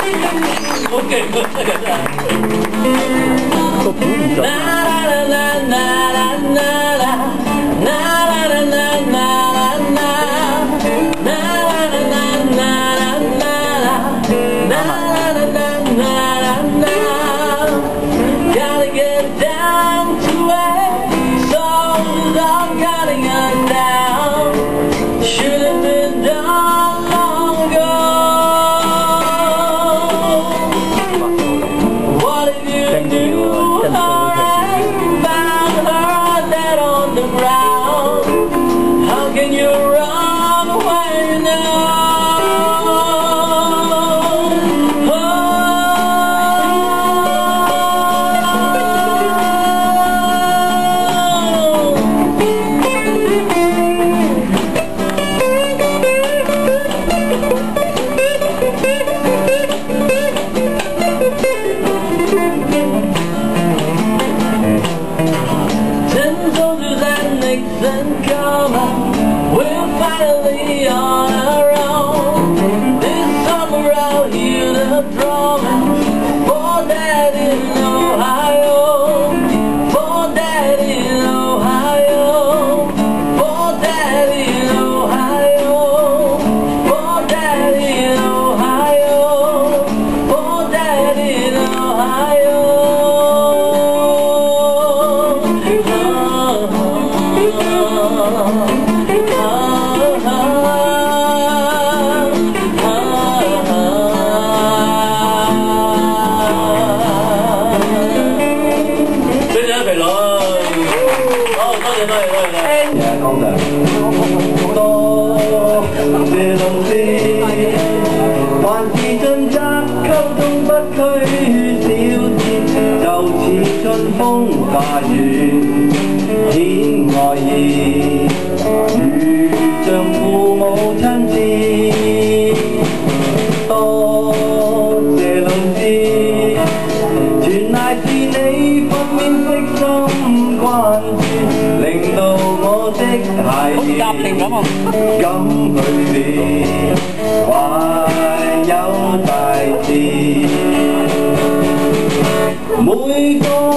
好勁喎，真係。個鼓唔準。Gotta get down to it, so I'm cutting it down. Should have been done long ago. What if you knew her and found her dead on the ground? How can you run when you know? And coming, we're finally on our own. This summer out here the drumming for Dad in Ohio, for Dad in Ohio, for Dad in Ohio, for Dad in Ohio, for Dad in Ohio.多謝老師，凡事盡責，溝通不拘小節，就似春風化雨，顯愛意，如像父母親切。多謝老師，全賴是你分辨悉心關注，令到我的孩兒敢去練，還有大志。每個